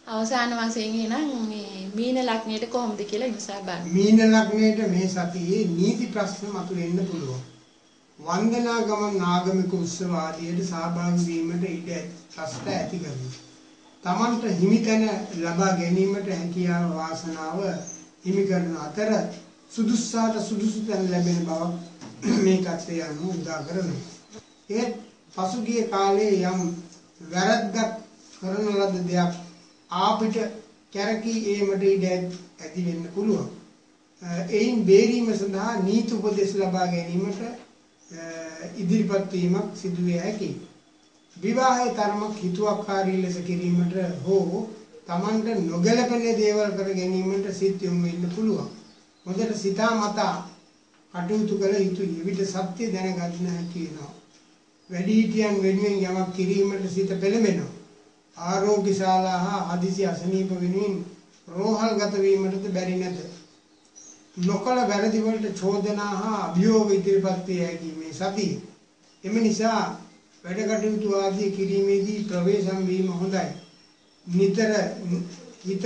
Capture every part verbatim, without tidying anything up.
අවසාන වශයෙන් එහෙනම් මේ මීන ලග්නයට කොහොමද කියලා විමසා බලන්න. මීන ලග්නයට මේ සතියේ නීති ප්‍රශ්න මතුවෙන්න පුළුවන්. වන්දනා ගමන් ආගමික උත්සව ආදියට සහභාගී වීමට ඉඩ ප්‍රශ්න ඇති කරනවා. තමන්ට හිමිතැන ලබා ගැනීමට හැකියාව වාසනාව හිමි කරන අතර සුදුස්සාට සුදුසු තැන ලැබෙන බව මේ කර්තය අනුව උදා කරනවා. ඒ පසුගිය කාලයේ යම් වැරද්දක් කරන ලද දෙයක් ආපිට කැරකී ඒමට ඉඩ ඇති වෙන්න පුළුවන්. එයින් බේරීම සඳහා නීති උපදෙස් ලබා ගැනීමට ඉදිරිපත් වීමක් සිදු වේ හැකියි. විවාහයේ තරමක් හිතුවක්කාරී ලෙස කිරීමට හෝ තමන්ට නොගැලපෙන දේවල් කර ගැනීමට සිත් යොමු වෙන්න පුළුවන්. හොඳට සිතා මතා කටයුතු කළ යුතුයි. එවිට සත්‍ය දැනගන්න හැකි වෙනවා. වැඩිහිටියන් වෙනුවෙන් යමක් කිරීමට සිත පෙළඹෙනවා. ආරෝග්‍ය ශාලා හා හදිසි අසනීප වෙනුවෙන් රෝහල්ගත වීමටද බැරි නැත. නොකල වැරදි වලට චෝදනා හා අභියෝග ඉදිරිපත් වේ හැකි මේ සතිය. එම නිසා වැඩ කටයුතු ආදී කිරීමේදී ප්‍රවේශම් වීම හොඳයි. නිතර හිතට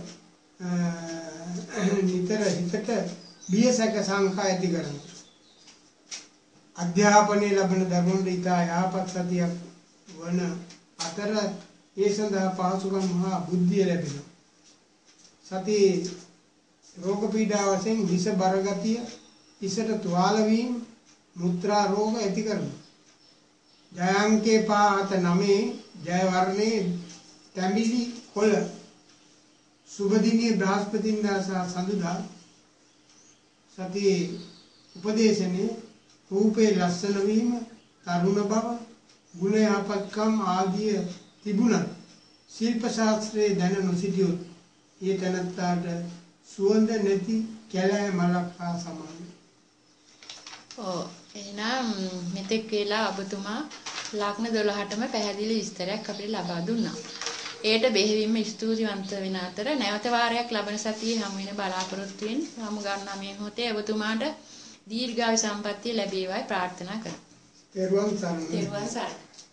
නිතර හිතට බියසක සංකා ඇති කරනවා. අධ්‍යාපනයේ ලබන දරුවන්ට ඉතා යහපත් සතියක් වන අතර ඒ සඳහා පහසුකම් හා බුද්ධිය ලැබෙනවා. සතියේ රෝග පීඩා වශයෙන් විෂ බර ගතිය, ඉසට තුවාල වීම, මුත්‍රා රෝග ඇති කරනවා. ජයංකේ පාත නමේ ජය වර්ණේ තැඹිලි කොළ සුබ දිනේ බ්‍රහස්පතින්දා සහ සඳුදා සතියේ උපදේශනේ රූපේ ලස්සන වීම, තරුණ බව, ගුණ යහපත්කම් ආදී තිබුණත් ශිල්ප ශාස්ත්‍රයේ දැන නොසිටියොත් ඒ තැනත්තාට සුවඳ නැති කැලෑ මලක් හා සමානයි. ඔව් එහෙනම් මෙතෙක් වෙලා ඔබතුමා ලග්න දොළහටම පැහැදිලි විස්තරයක් අපිට ලබා දුන්නා. ඒට බෙහෙවින්ම ස්තුතිවන්ත වෙන අතර නැවත වාරයක් ලබන සතියේ හමු වෙන බලාපොරොත්තු වෙන හමු ගන්නා මේ මොහොතේ ඔබතුමාට දීර්ඝායු සම්පන්නිය ලැබේවායි ප්‍රාර්ථනා කරමි. තෙරුවන් සරණයි. තෙරුවන් සරණයි.